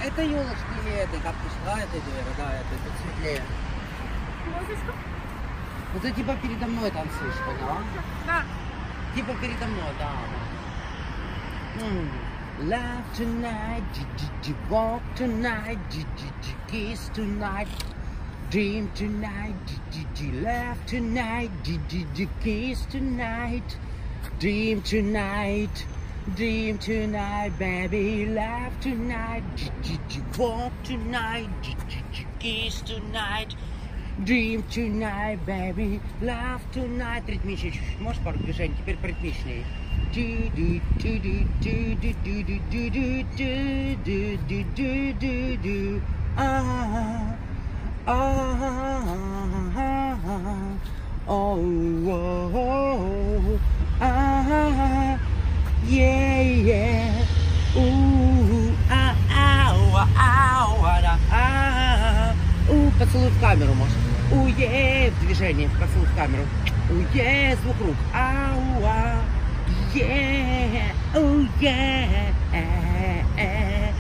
Это елочки или это, как ты шла, это двери, да, это светлее. Музычку? Ну ты типа передо мной танцуешь, поняла? Да. Типа передо мной, да. Love tonight, walk tonight, kiss tonight, dream tonight, laugh tonight, kiss tonight, dream tonight, baby, laugh tonight, walk tonight, kiss tonight, dream tonight, baby, laugh tonight. Ритмичнее чуть-чуть, можешь пару движений, теперь поритмичнее. Поцелуй в камеру, может. Уе, в движении, поцелуй в камеру. Уе, звук рук. Ау, yeah, oh yeah.